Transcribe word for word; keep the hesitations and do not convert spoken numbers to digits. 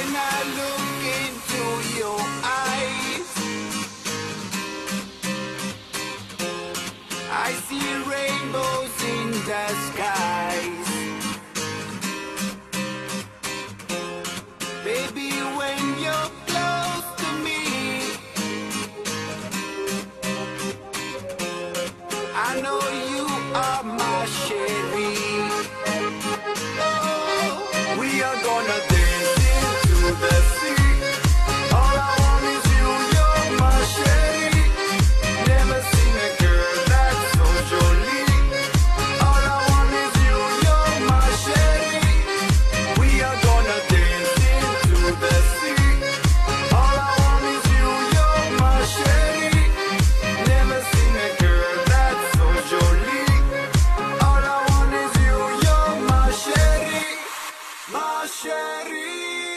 When I look into your eyes, I see rainbows in the skies. Baby, when you're close to me, I know you are my Sherry. Oh, we are gonna dance into the sea. All I want is you, you're my Sherry. Never seen a girl that's so jolie. All I want is you, you're my Sherry. We are gonna dance into the sea. All I want is you, you're my Sherry. Never seen a girl that's so jolie. All I want is you, you're my Sherry, my Sherry.